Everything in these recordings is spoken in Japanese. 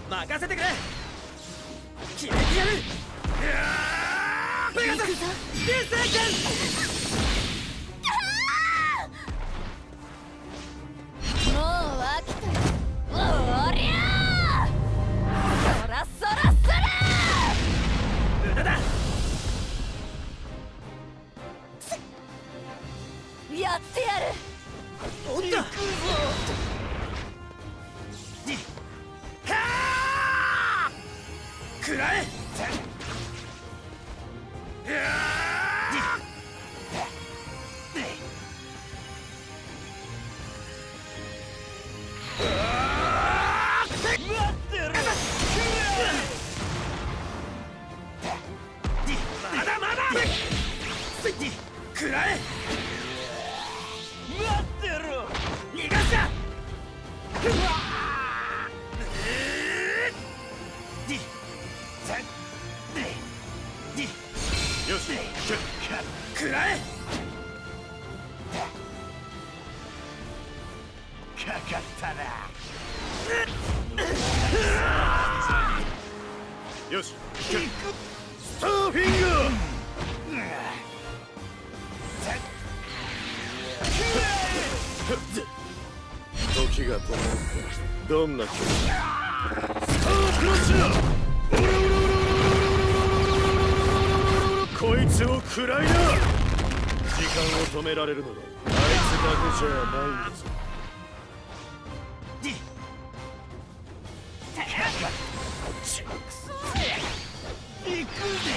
任せてくれ。決めてやる。ペガサス流星拳。 もう飽きたよ。おりゃー。そらそらそら。 無駄だ。 やってやる。 おった。はあ。食らえ。まだまだ。食らえ。待ってろ。逃がした。よし、食らえ。かかったな。よし、スターフィング。時が止まった。どんな気持ち？スタークラッシャー。オラオラオラオラオラオラ。こいつを食らいな。時間を止められるのはあいつだけじゃないんです。行くぜ。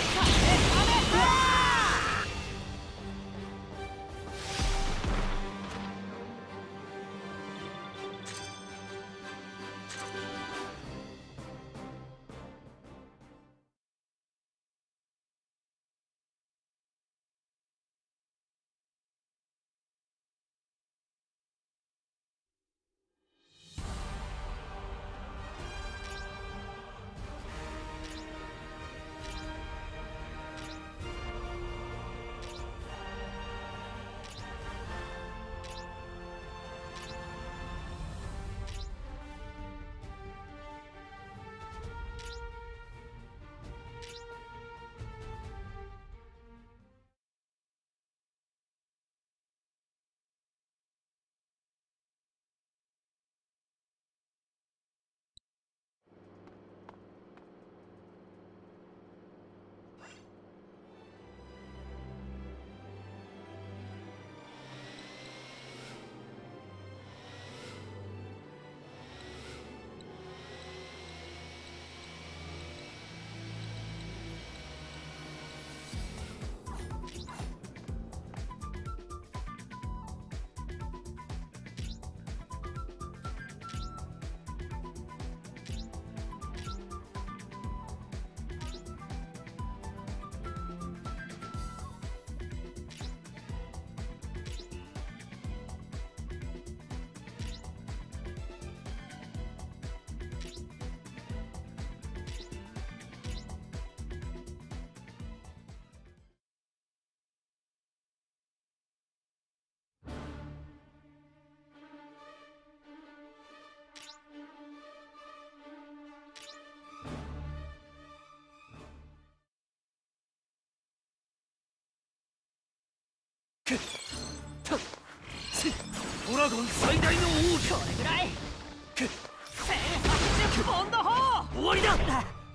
ドラゴン最大の王。これぐらい。1080ポンド砲。終わりだ。終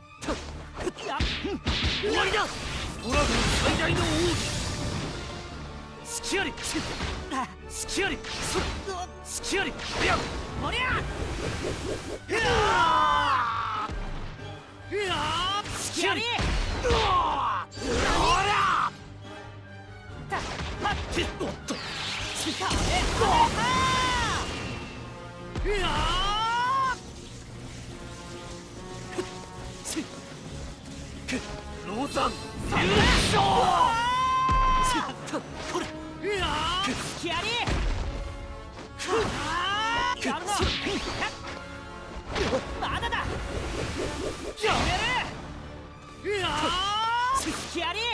わりだ。ドラゴン最大の王。隙あり。隙あり。隙あり。おりゃおりゃ。隙あり。おら。おっと。ローザン優勝。これ隙あり。やるな。まだだ。やめる。隙あり。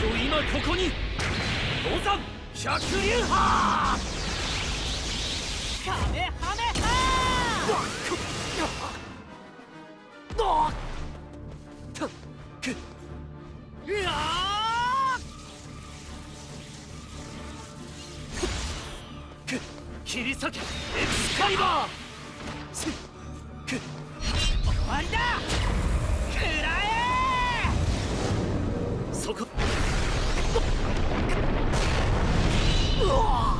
今ここに五山百竜派カメハメハ切り裂けエクスカリバー終わりだ食らえそこうわ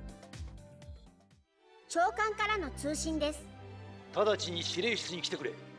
長官からの通信です。 直ちに指令室に来てくれ。